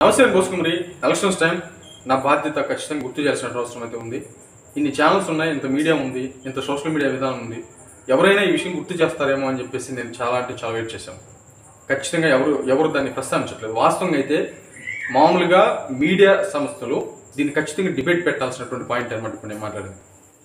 నమస్తే కోసుకుమరి elections time నా బాధ్యత ఖచ్చితంగా గుర్తు చేయాల్సిన అవసరం అయితే ఉంది. ఇన్ని ఛానల్స్ ఉన్నాయి, ఇంత మీడియా ఉంది, ఇంత సోషల్ మీడియా విధానం ఉంది. ఎవరైనా ఈ విషయం గుర్తు చేస్తారేమో అని చెప్పేసి నేను చాలా వెయిట్ చేశాను. ఖచ్చితంగా ఎవరు దాన్ని ప్రస్తావించట్లేదు. వాస్తవంగా అయితే మామూలుగా మీడియా సంస్థలు దీన్ని ఖచ్చితంగా డిబేట్ పెట్టాల్సినటువంటి పాయింట్ అనమాట. ఇప్పుడు నేను మాట్లాడింది,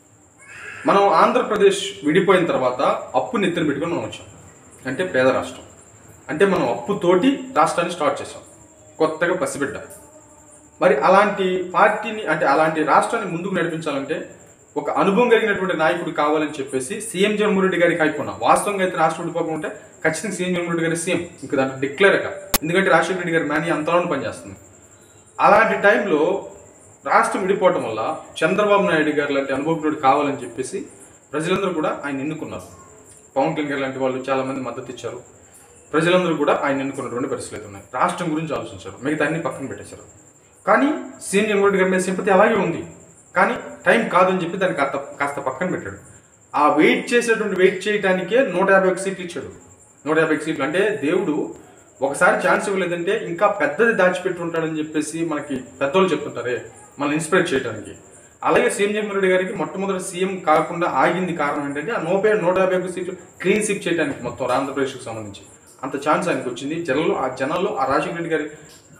మనం ఆంధ్రప్రదేశ్ విడిపోయిన తర్వాత అప్పు నెత్తిన పెట్టుకొని మనం వచ్చాం. అంటే పేద రాష్ట్రం, అంటే మనం అప్పుతోటి రాష్ట్రాన్ని స్టార్ట్ చేసాం, కొత్తగా పసిబిడ్డ. మరి అలాంటి పార్టీని, అంటే అలాంటి రాష్ట్రాన్ని ముందుకు నడిపించాలంటే ఒక అనుభవం కలిగినటువంటి నాయకుడు కావాలని చెప్పేసి సీఎం జగన్మోహన్ రెడ్డి గారికి అయిపోయినా. వాస్తవంగా అయితే రాష్ట్రం విడిపోకుండా ఉంటే ఖచ్చితంగా సీఎం జగన్మోహన్ రెడ్డి గారి సీఎం, ఇంకా దాంట్లో డిక్లేర్గా, ఎందుకంటే రాజశేఖర రెడ్డి గారి మేనీ అంతలోనే పనిచేస్తుంది. అలాంటి టైంలో రాష్ట్రం విడిపోవటం వల్ల చంద్రబాబు నాయుడు గారు లాంటి అనుభవజ్ఞుడు కావాలని చెప్పేసి ప్రజలందరూ కూడా ఆయన ఎన్నుకున్నారు. పవన్ కళ్యాణ్ గారు లాంటి వాళ్ళు చాలా మంది మద్దతు ఇచ్చారు. ప్రజలందరూ కూడా ఆయన ఎన్నుకున్నటువంటి పరిస్థితులు ఉన్నాయి. రాష్ట్రం గురించి ఆలోచించారు, మిగతా అన్ని పక్కన పెట్టేశారు. కానీ సీఎం జగన్మోహన్ రెడ్డి గారి మీద సింపతి అలాగే ఉంది, కానీ టైం కాదని చెప్పి దాన్ని కాస్త పక్కన పెట్టాడు. ఆ వెయిట్ చేయడానికే 151 సీట్లు ఇచ్చాడు. 151 సీట్లు అంటే దేవుడు ఒకసారి ఛాన్స్ ఇవ్వలేదంటే ఇంకా పెద్దది దాచిపెట్టి ఉంటాడని చెప్పేసి మనకి పెద్దోళ్ళు చెప్తుంటారే, మనల్ని ఇన్స్పైర్ చేయడానికి. అలాగే సీఎం జగన్మోహన్ రెడ్డి గారికి మొట్టమొదటి సీఎం కాకుండా ఆగింది కారణం ఏంటంటే ఆ 151 సీట్లు క్లీన్ స్వీప్ చేయడానికి మొత్తం ఆంధ్రప్రదేశ్కి సంబంధించి అంత ఛాన్స్ ఆయనకు వచ్చింది. జనాల్లో ఆ రాజశేఖర రెడ్డి గారి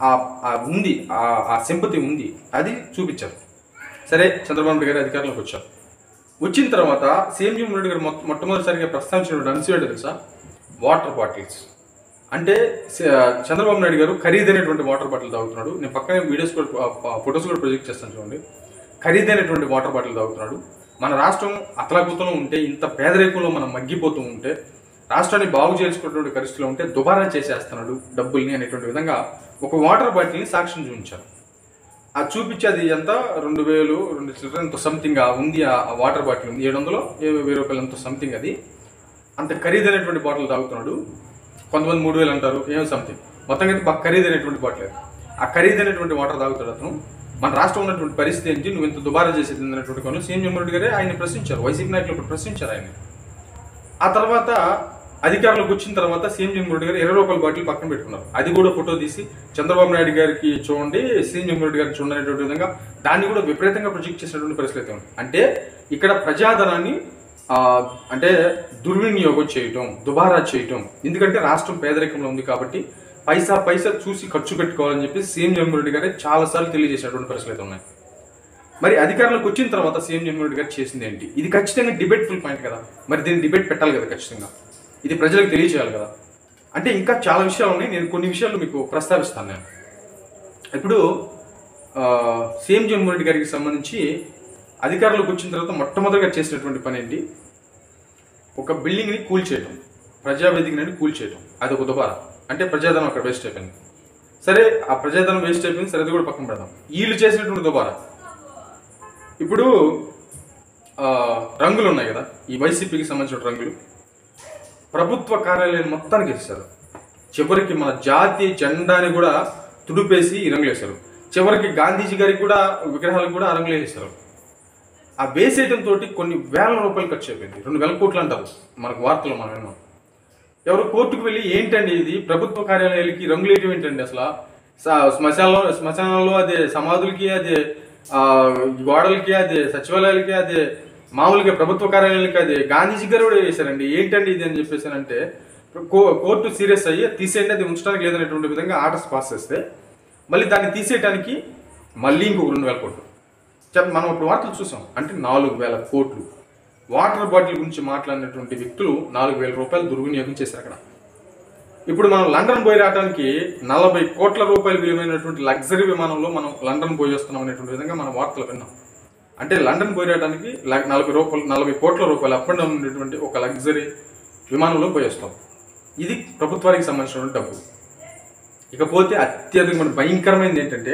ఉంది, ఆ సింపతి ఉంది, అది చూపించారు. సరే, చంద్రబాబు నాయుడు గారి అధికారంలోకి వచ్చారు. వచ్చిన తర్వాత సీఎం జగన్మోహన్ రెడ్డి గారు మొట్టమొదటిసారిగా ప్రస్తావించిన అంశం ఏంటో తెలుసా? Water bottles. అంటే చంద్రబాబు నాయుడు గారు ఖరీదైనటువంటి వాటర్ బాటిల్ తాగుతున్నాడు. నేను పక్కనే వీడియోస్ కూడా, ఫొటోస్ కూడా ప్రొజెక్ట్ చేస్తాను చూడండి. ఖరీదైనటువంటి వాటర్ బాటిల్ తాగుతున్నాడు. మన రాష్ట్రం అతలాకుతలం ఉంటే, ఇంత పేదరికంలో మనం మగ్గిపోతూ ఉంటే, రాష్ట్రాన్ని బాగు చేసుకున్నటువంటి పరిస్థితిలో ఉంటే దుబారా చేసేస్తున్నాడు డబ్బుల్ని అనేటువంటి విధంగా ఒక వాటర్ బాటిల్ని సాక్ష్యం చూపించారు. అది చూపించి అది ఎంత 2,000 ఎంతో సంథింగ్ ఉంది. ఆ వాటర్ బాటిల్ ఉంది 700-1000 రూపాయలు ఎంతో సంథింగ్. అది అంత ఖరీదైనటువంటి బాటిల్ తాగుతున్నాడు. కొంతమంది 3,000 అంటారు, ఏమో సంథింగ్. మొత్తంగా అయితే బాగా ఖరీదైనటువంటి బాటిల్. ఆ ఖరీదైనటువంటి వాటర్ తాగుతాడు అతను. మన రాష్ట్రం ఉన్నటువంటి పరిస్థితి ఏంటి, నువ్వు ఇంత దుబారా చేసేది అనేటువంటి కొన్ని సీఎం జగన్మోహన్ రెడ్డి గారే ఆయన ప్రశ్నించారు. వైసీపీ నాయకులు ఇప్పుడు ప్రశ్నించారు ఆయన. ఆ తర్వాత అధికారంలోకి వచ్చిన తర్వాత సీఎం జగన్మోహన్ రెడ్డి గారు 20 రూపాయల బాటిల్ పక్కన పెట్టుకున్నారు. అది కూడా ఫోటో తీసి చంద్రబాబు నాయుడు గారికి చూడండి, సీఎం జగన్మోహన్ రెడ్డి గారికి చూడండి అనేటువంటి విధంగా దాన్ని కూడా విపరీతంగా ప్రొజెక్ట్ చేసినటువంటి పరిస్థితి ఉంది. అంటే ఇక్కడ ప్రజాధనాన్ని అంటే దుర్వినియోగం చేయటం, దుబారా చేయటం. ఎందుకంటే రాష్ట్రం పేదరికంలో ఉంది కాబట్టి పైసా చూసి ఖర్చు పెట్టుకోవాలని చెప్పి సీఎం జగన్మోహన్ రెడ్డి గారే చాలాసార్లు తెలియజేసినటువంటి పరిస్థితులు ఉన్నాయి. మరి అధికారంలోకి వచ్చిన తర్వాత సీఎం జగన్మోహన్ రెడ్డి గారు చేసింది ఏంటి? ఇది ఖచ్చితంగా డిబేట్ ఫుల్ పాయింట్ కదా. మరి దీన్ని డిబేట్ పెట్టాలి కదా, ఖచ్చితంగా ఇది ప్రజలకు తెలియజేయాలి కదా. అంటే ఇంకా చాలా విషయాలు ఉన్నాయి, నేను కొన్ని విషయాలు మీకు ప్రస్తావిస్తాను. నేను ఇప్పుడు సీఎం జగన్మోహన్ రెడ్డి గారికి సంబంధించి అధికారంలోకి వచ్చిన తర్వాత మొట్టమొదటిగా చేసినటువంటి పని ఏంటి? ఒక బిల్డింగ్ని కూల్చేయటం, ప్రజావేదికని కూల్చేయటం. అది ఒక దుబారా. అంటే ప్రజాధనం అక్కడ వేస్ట్ అయిపోయింది. సరే, ఆ ప్రజాధనం వేస్ట్ అయిపోయింది, సరే, అది కూడా పక్కన పెడదాం. వీళ్ళు చేసినటువంటి దుబారా. ఇప్పుడు రంగులు ఉన్నాయి కదా, ఈ వైసీపీకి సంబంధించిన రంగులు ప్రభుత్వ కార్యాలయాన్ని మొత్తానికి వేస్తారు. చివరికి మన జాతీయ జెండాని కూడా తుడిపేసి ఈ రంగులు వేశారు. చివరికి గాంధీజీ గారికి కూడా విగ్రహాలకు కూడా ఆ రంగులు వేసేస్తారు. ఆ వేసేయడంతో కొన్ని వేల రూపాయలు ఖర్చు అయిపోయింది. 2,000 కోట్లు అంటారు మనకు వార్తలు మనం విన్నాం. ఎవరు కోర్టుకు వెళ్ళి ఏంటండి ఇది ప్రభుత్వ కార్యాలయాలకి రంగులు వేయటం ఏంటండి, అసలు శ్మశానంలో అదే, సమాధులకి అదే, గోడలకి అదే, సచివాలయాలకి అదే, మామూలుగా ప్రభుత్వ కార్యాలయాలకి అదే, గాంధీజీ గారు కూడా వేశారండి, ఏంటండి ఇది అని చెప్పేసి అంటే కోర్టు సీరియస్ అయ్యి తీసేయండి, అది ఉంచడానికి లేదనేటువంటి విధంగా ఆర్డర్స్ పాస్ చేస్తే మళ్ళీ దాన్ని తీసేయడానికి మళ్ళీ ఇంకొక 2,000 కోట్లు. మనం ఇప్పుడు వార్తలు చూసాం. అంటే 4,000 కోట్లు వాటర్ బాటిల్ గురించి మాట్లాడినటువంటి వ్యక్తులు 4,000 రూపాయలు దుర్వినియోగం చేశారు అక్కడ. ఇప్పుడు మనం లండన్ పోయి రావడానికి 40 కోట్ల రూపాయలు విలువైనటువంటి లగ్జరీ విమానంలో మనం లండన్ పోయి వస్తున్నాం అనేటువంటి విధంగా మనం వార్తలు విన్నాం. అంటే లండన్ పోయి రావడానికి 40 కోట్ల రూపాయలు అప్ అండ్ డౌన్ ఉండేటువంటి ఒక లగ్జరీ విమానంలో పోయి వస్తాం. ఇది ప్రభుత్వానికి సంబంధించినటువంటి డబ్బు. ఇకపోతే అత్యధికమైన భయంకరమైనది ఏంటంటే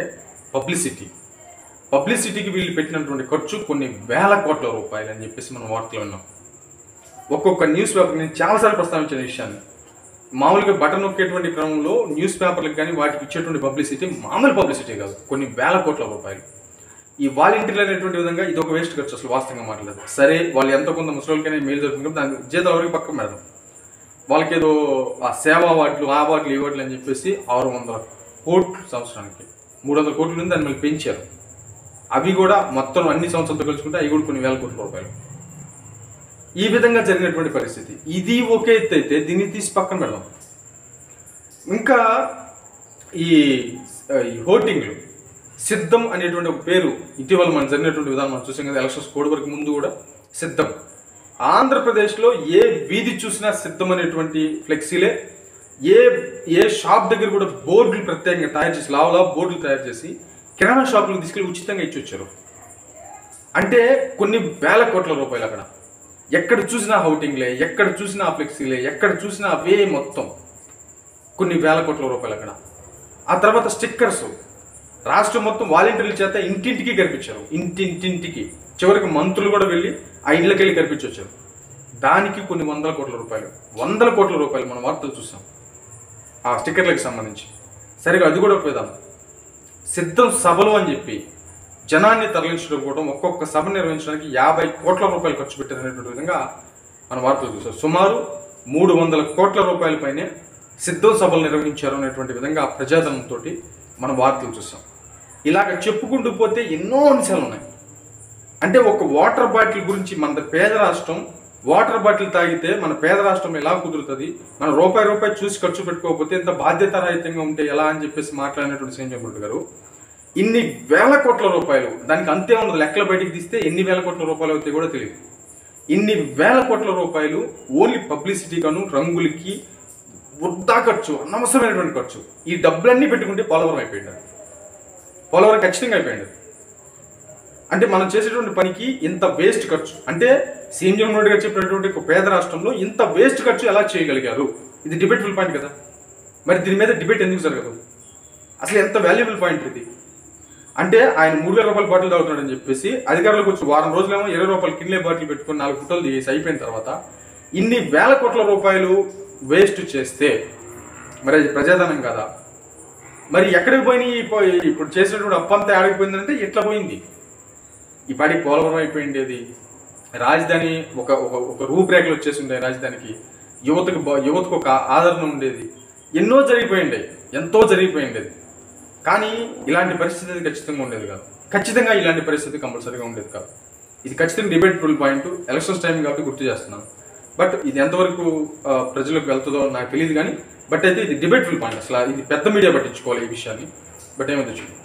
పబ్లిసిటీకి వీళ్ళు పెట్టినటువంటి ఖర్చు కొన్ని వేల కోట్ల రూపాయలు అని చెప్పేసి మనం వార్తలు విన్నాం. ఒక్కొక్క న్యూస్ పేపర్, నేను చాలాసార్లు ప్రస్తావించిన విషయాన్ని, మామూలుగా బటన్ నొక్కేటువంటి క్రమంలో న్యూస్ పేపర్లకు కానీ వాటికి ఇచ్చేటువంటి పబ్లిసిటీ మామూలు పబ్లిసిటీ కాదు, కొన్ని వేల కోట్ల రూపాయలు. ఈ వాలంటీర్లు అనేటువంటి విధంగా ఇది ఒక వేస్ట్ ఖర్చు, అసలు వాస్తవంగా మాట్లాడదు. సరే, వాళ్ళు ఎంతో కొంత ముసలికైనా మేలు జరుగుతుంది, దాని జీతాల వరకు పక్కన పెడదాం. వాళ్ళకి ఏదో ఆ సేవా వాటిలు, ఆ వాటిలు, ఈ వాటిలు అని చెప్పేసి 600 కోట్లు సంవత్సరానికి. 300 కోట్ల నుండి దాన్ని మళ్ళీ పెంచారు. అవి కూడా మొత్తం అన్ని సంవత్సరాలతో కలుసుకుంటే అవి కూడా కొన్ని వేల కోట్ల రూపాయలు. ఈ విధంగా జరిగినటువంటి పరిస్థితి. ఇది ఒకే ఎత్తు అయితే దీన్ని తీసి పక్కన పెడదాం. ఇంకా ఈ హోర్డింగ్లు సిద్ధం అనేటువంటి ఒక పేరు ఇటీవల మనం జరిగినటువంటి విధానం మనం చూసాం కదా. ఎలక్షన్స్ కోడ్ వరకు ముందు కూడా సిద్ధం. ఆంధ్రప్రదేశ్లో ఏ వీధి చూసినా సిద్ధం అనేటువంటి ఫ్లెక్సీలే. ఏ షాప్ దగ్గర కూడా బోర్డులు ప్రత్యేకంగా తయారు చేసి లావులా బోర్డులు తయారు చేసి కిరాణా షాపులకు తీసుకెళ్ళి ఉచితంగా ఇచ్చి వచ్చారు. అంటే కొన్ని వేల కోట్ల రూపాయలు అక్కడ. ఎక్కడ చూసినా హౌటింగ్లే, ఎక్కడ చూసినా ఫ్లెక్సీలే, ఎక్కడ చూసినా అవే మొత్తం కొన్ని వేల కోట్ల రూపాయలు అక్కడ. ఆ తర్వాత స్టిక్కర్స్ రాష్ట్రం మొత్తం వాలంటీర్ల చేత ఇంటింటికి కనిపించారు. ఇంటింటికి చివరికి మంత్రులు కూడా వెళ్ళి ఆ ఇళ్ళకి వెళ్ళి కనిపించొచ్చారు. దానికి కొన్ని వందల కోట్ల రూపాయలు మనం వార్తలు చూసాం ఆ స్టిక్కర్లకు సంబంధించి. సరిగా అది కూడా పోదాం. సిద్ధం సభలు అని చెప్పి జనాన్ని తరలించడం కూడా ఒక్కొక్క సభ నిర్వహించడానికి 50 కోట్ల రూపాయలు ఖర్చు పెట్టారనేటువంటి విధంగా మనం వార్తలు చూసాం. సుమారు 300 కోట్ల రూపాయల పైనే సిద్ధం సభలు నిర్వహించారు అనేటువంటి విధంగా ప్రజాధనంతో మనం వార్తలు చూసాం. ఇలాగ చెప్పుకుంటూ పోతే ఎన్నో అంశాలు ఉన్నాయి. అంటే ఒక వాటర్ బాటిల్ గురించి, మన పేద రాష్ట్రం వాటర్ బాటిల్ తాగితే మన పేద రాష్ట్రం ఎలా కుదురుతుంది, మన రూపాయి చూసి ఖర్చు పెట్టుకోకపోతే ఇంత బాధ్యతారహితంగా ఉంటే ఎలా అని చెప్పేసి మాట్లాడినటువంటి సీఎం జగన్మోహన్ గారు ఇన్ని వేల కోట్ల రూపాయలు, దానికి అంతే ఉన్నది, లెక్కలు బయటికి తీస్తే ఎన్ని వేల కోట్ల రూపాయలు అవుతాయి కూడా తెలియదు. ఇన్ని వేల కోట్ల రూపాయలు ఓన్లీ పబ్లిసిటీగాను, రంగులకి వృద్ధా ఖర్చు, అనవసరమైనటువంటి ఖర్చు. ఈ డబ్బులన్నీ పెట్టుకుంటే పోలవరం అయిపోయింది. పోలవరం ఖచ్చితంగా అయిపోయింది. అంటే మనం చేసేటువంటి పనికి ఇంత వేస్ట్ ఖర్చు. అంటే సీఎం జగన్మోహన్ గారు చెప్పినటువంటి ఒక పేద రాష్ట్రంలో ఇంత వేస్ట్ ఖర్చు ఎలా చేయగలిగారు? ఇది డిబేటబుల్ పాయింట్ కదా. మరి దీని మీద డిబేట్ ఎందుకు జరగదు? అసలు ఎంత వాల్యుబుల్ పాయింట్ ఇది. అంటే ఆయన 3000 రూపాయల బాటిల్ తాగుతున్నాడని చెప్పేసి అధికారులకు వచ్చి వారం రోజులేమో 20 రూపాయలు కిన్లే బాటిల్ పెట్టుకుని 4 ఫోటోలు తీసి అయిపోయిన తర్వాత ఇన్ని వేల కోట్ల రూపాయలు వేస్ట్ చేస్తే మరి అది ప్రజాధనం కదా. మరి ఎక్కడికి పోయినాయి? ఇప్పుడు చేసినటువంటి అప్పంతా ఆడిపోయిందంటే ఎట్లా పోయింది? ఈ పాటికి పోలవరం అయిపోయిండేది. రాజధాని ఒక రూపురేఖలు వచ్చేసి ఉండే రాజధానికి. యువతకు ఒక ఆదరణ ఉండేది. ఎన్నో జరిగిపోయిండేది, ఎంతో జరిగిపోయిండేది. కానీ ఇలాంటి పరిస్థితి ఖచ్చితంగా ఉండేది కాదు. ఖచ్చితంగా ఇలాంటి పరిస్థితి కంపల్సరీగా ఉండేది కాదు. ఇది ఖచ్చితంగా డిబేటబుల్ పాయింట్. ఎలక్షన్స్ టైం కాబట్టి గుర్తు చేస్తున్నాను. బట్ ఇది ఎంతవరకు ప్రజలకు వెళ్తుందో నాకు తెలియదు కానీ బట్ అయితే ఇది డిబేటబుల్ పాయింట్. అసలు ఇది పెద్ద మీడియా పట్టించుకోవాలి ఈ విషయాన్ని. బట్ ఏమైతే